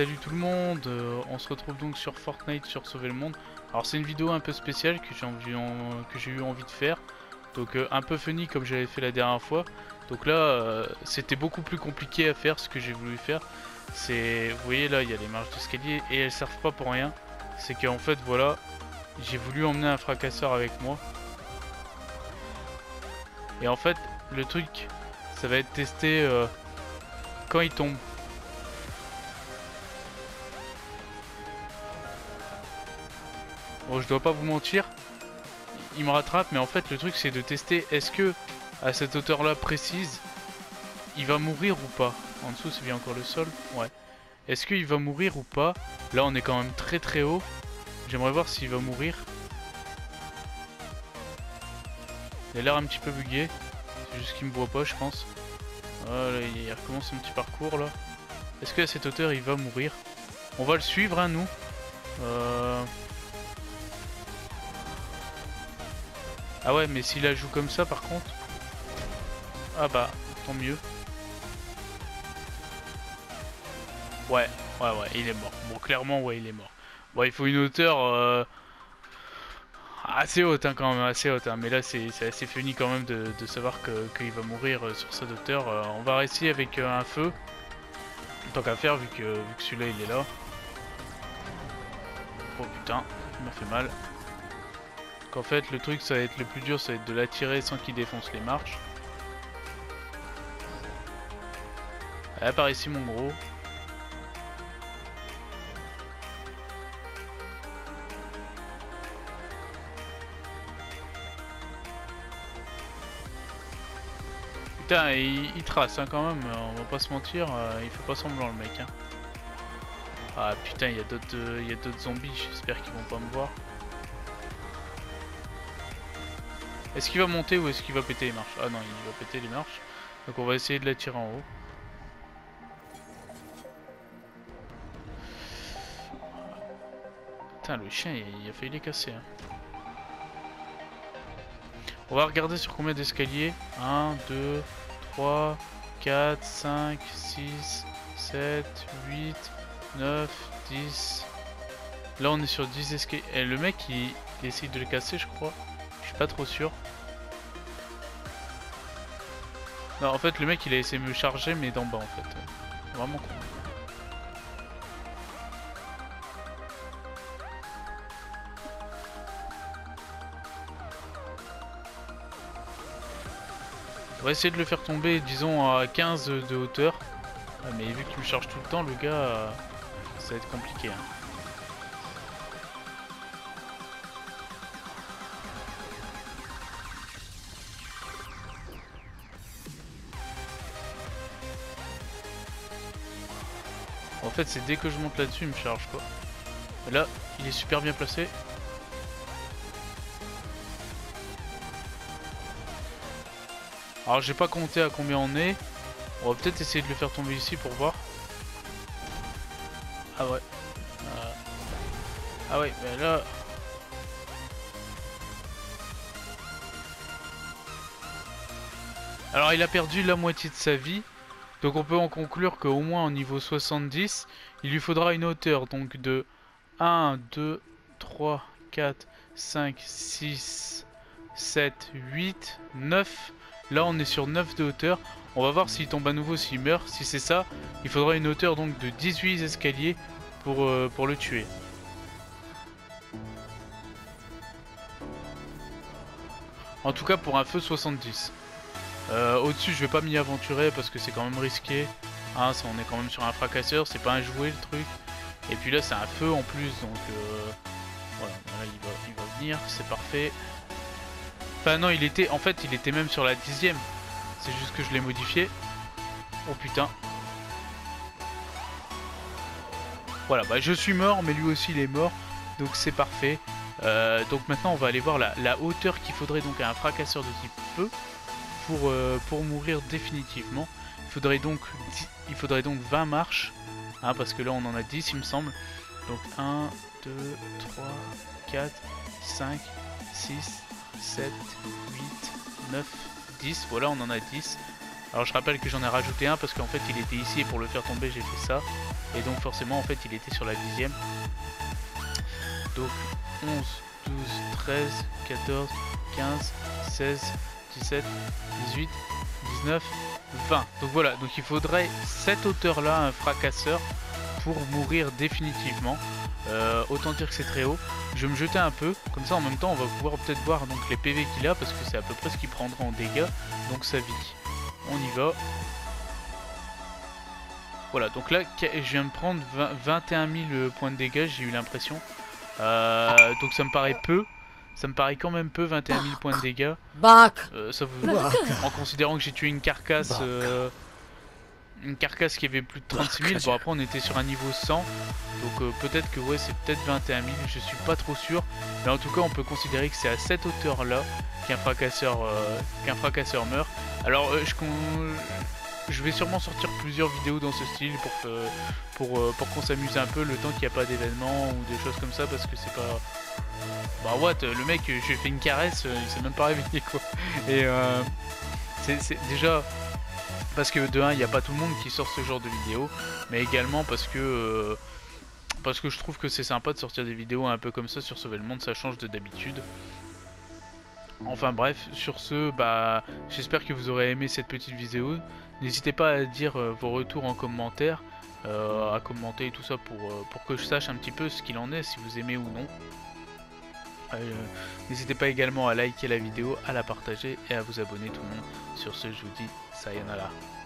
Salut tout le monde, on se retrouve donc sur Fortnite sur Sauver le Monde. Alors c'est une vidéo un peu spéciale que j'ai eu envie de faire. Donc un peu funny comme j'avais fait la dernière fois. Donc là c'était beaucoup plus compliqué à faire ce que j'ai voulu faire. Vous voyez là il y a les marches d'escalier et elles servent pas pour rien. C'est qu'en fait voilà, j'ai voulu emmener un fracasseur avec moi. Et en fait le truc ça va être testé quand il tombe. Bon, je dois pas vous mentir, il me rattrape, mais en fait le truc c'est de tester est-ce que à cette hauteur là précise il va mourir ou pas. En dessous c'est bien encore le sol, ouais. Est-ce qu'il va mourir ou pas? Là on est quand même très très haut. J'aimerais voir s'il va mourir. Il a l'air un petit peu bugué. C'est juste qu'il me voit pas je pense. Voilà, il recommence son petit parcours là. Est-ce qu'à cette hauteur il va mourir? On va le suivre hein, nous. Ah ouais, mais s'il la joue comme ça par contre... Ah bah, tant mieux. Ouais, il est mort. Bon, clairement, ouais, il est mort. Bon, il faut une hauteur assez haute, hein, quand même, assez haute. Hein. Mais là, c'est assez funny quand même de savoir qu'il va mourir sur cette hauteur. On va essayer avec un feu. Tant qu'à faire, vu que celui-là, il est là. Oh putain, il m'a fait mal. Qu'en fait le truc ça va être le plus dur, ça va être de l'attirer sans qu'il défonce les marches. Allez, par ici mon gros. Putain, il trace hein, quand même, on va pas se mentir, il fait pas semblant le mec hein. Ah putain, il y a d'autres zombies, j'espère qu'ils vont pas me voir. Est-ce qu'il va monter ou est-ce qu'il va péter les marches? Ah non, il va péter les marches. Donc on va essayer de l'attirer en haut. Putain, le chien, il a failli les casser. Hein. On va regarder sur combien d'escaliers. 1, 2, 3, 4, 5, 6, 7, 8, 9, 10. Là on est sur 10 escaliers. Et le mec il essaye de le casser je crois. Je suis pas trop sûr. Non en fait le mec il a essayé de me charger mais d'en bas en fait. Vraiment con. On va essayer de le faire tomber disons à 15 de hauteur. Ah, mais vu qu'il me charge tout le temps le gars ça va être compliqué hein. En fait c'est dès que je monte là-dessus il me charge quoi. Et là il est super bien placé. Alors j'ai pas compté à combien on est. On va peut-être essayer de le faire tomber ici pour voir. Ah ouais. Ah ouais mais là... Alors il a perdu la moitié de sa vie. Donc on peut en conclure qu'au moins au niveau 70, il lui faudra une hauteur donc de 1, 2, 3, 4, 5, 6, 7, 8, 9. Là on est sur 9 de hauteur. On va voir s'il tombe à nouveau, s'il meurt. Si c'est ça, il faudra une hauteur donc de 18 escaliers pour le tuer. En tout cas pour un feu 70. Au-dessus je vais pas m'y aventurer parce que c'est quand même risqué hein, on est quand même sur un fracasseur, c'est pas un jouet le truc. Et puis là c'est un feu en plus donc voilà, là, il va venir, c'est parfait. Enfin non il était même sur la 10ème. C'est juste que je l'ai modifié. Oh putain. Voilà bah je suis mort mais lui aussi il est mort. Donc c'est parfait. Donc maintenant on va aller voir la hauteur qu'il faudrait donc à un fracasseur de type feu. Pour mourir définitivement. Il faudrait donc 20 marches hein, parce que là on en a 10 il me semble. Donc 1, 2, 3, 4, 5, 6, 7, 8, 9, 10. Voilà on en a 10. Alors je rappelle que j'en ai rajouté un parce qu'en fait il était ici et pour le faire tomber j'ai fait ça. et donc forcément en fait il était sur la 10e. Donc 11, 12, 13, 14, 15, 16, 17, 18, 19, 20. Donc voilà, donc il faudrait cette hauteur là, un fracasseur, pour mourir définitivement. Autant dire que c'est très haut. Je vais me jeter un peu, comme ça en même temps on va pouvoir peut-être voir donc les PV qu'il a, parce que c'est à peu près ce qu'il prendra en dégâts, donc sa vie. On y va. Voilà, donc là je viens de prendre 21 000 points de dégâts, j'ai eu l'impression. Donc ça me paraît peu. Ça me paraît quand même peu, 21 000 points de dégâts. Ça vous... En considérant que j'ai tué une carcasse qui avait plus de 36 000. Bon, après on était sur un niveau 100. Donc peut-être que ouais, c'est peut-être 21 000. Je suis pas trop sûr. Mais en tout cas, on peut considérer que c'est à cette hauteur là qu'un fracasseur meurt. Alors je vais sûrement sortir plusieurs vidéos dans ce style pour qu'on s'amuse un peu le temps qu'il n'y a pas d'événements ou des choses comme ça, parce que c'est pas... Bah what, le mec, je lui ai fait une caresse, il s'est même pas réveillé quoi. Et c'est déjà parce que de 1, il n'y a pas tout le monde qui sort ce genre de vidéos, mais également parce que je trouve que c'est sympa de sortir des vidéos un peu comme ça sur Sauver le Monde, ça change de d'habitude. Enfin bref, sur ce, bah, j'espère que vous aurez aimé cette petite vidéo. N'hésitez pas à dire vos retours en commentaire, à commenter et tout ça pour que je sache un petit peu ce qu'il en est, si vous aimez ou non. N'hésitez pas également à liker la vidéo, à la partager et à vous abonner tout le monde. Sur ce, je vous dis sayonara.